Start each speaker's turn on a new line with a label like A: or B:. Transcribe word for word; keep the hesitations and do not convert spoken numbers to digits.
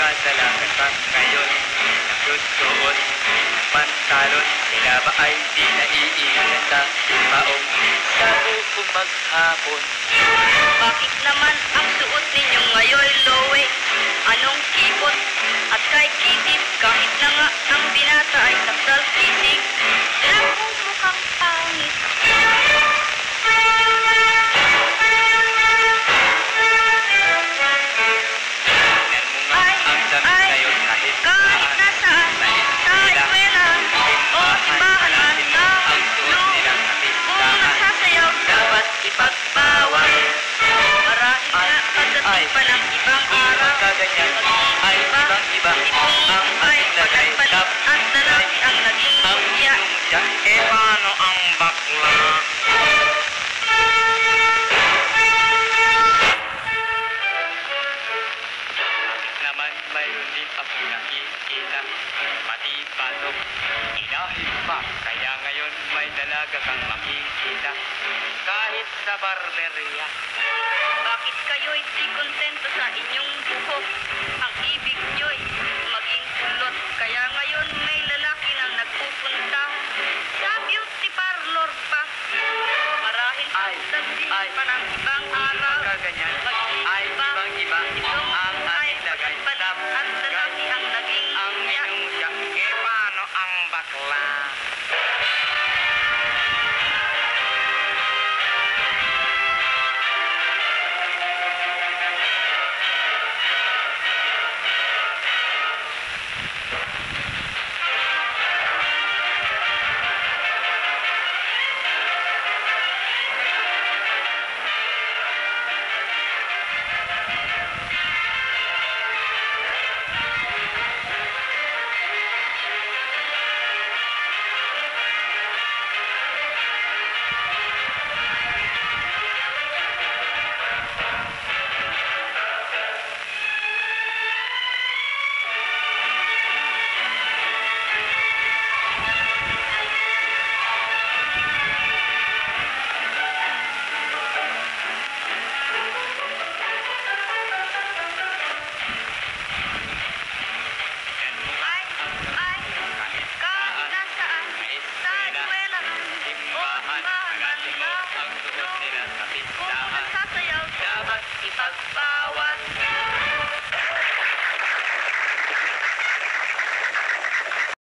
A: kasalanan pa ngayon nagsusuot pantalon. Sila ba ay di naiingat sa paong sa buong maghapon?
B: Bakit naman ang suot ninyong ngayon, Lowe? Anong kipot? At kay Kitty, kahit na nga ang binata ay sakdal kisig, naku mukhang pangit.
A: Tingnan mo nga ang damit ngayon kahit
B: Kahit nasaan, sa eskwela, o simbahan man na
A: nilang
B: kung nagsasayaw, dapat ipagbawal. Marahil na pagdating pa ng ibang araw,
A: Pagkaganyan ay ibang-iba ang ating lagay.
B: pagpalit at lalaki ang naging
A: Ang
B: mutya.
A: mutya, eh paano ang bakla? Bakit naman mayroon din ako nakikita, pati patok, inahit pa, kaya ngayon may dalaga kang makikita, kahit sa barberia.
B: Bakit kayo'y di kontento sa inyong buhok? Ang ibig nyo'y maging kulot. Kaya ngayon may lalaki na nagpupunta sa beauty parlor pa. Marahil
A: Ay,
B: pagdating
A: ay,
B: pa ng ibang araw,
A: Pagkaganyan,
B: mag